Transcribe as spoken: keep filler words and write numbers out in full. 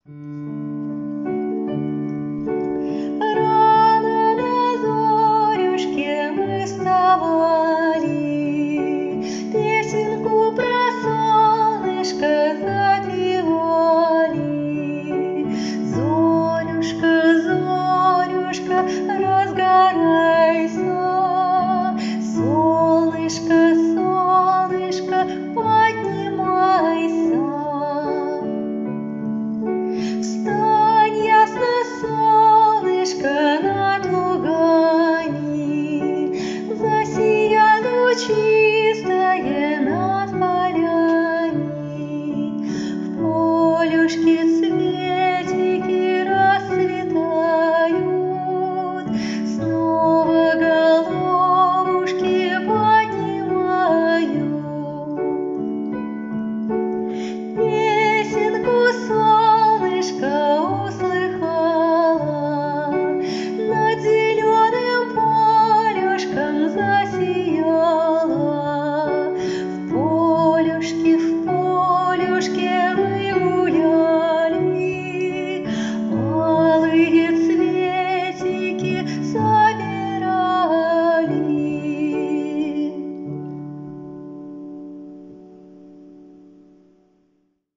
Рано на зорюшке мы вставали, песенку про солнышко запевали. Зорюшка, зорюшка, разгорайся, солнышко, солнышко, поднимайся. Встань, ясно, солнышко, над лугами, засияй лучистое над полями. В полюшке цветики расцветают, снова головушки поднимают. Песенку солнышко услыхала, над зеленым полюшком засияла.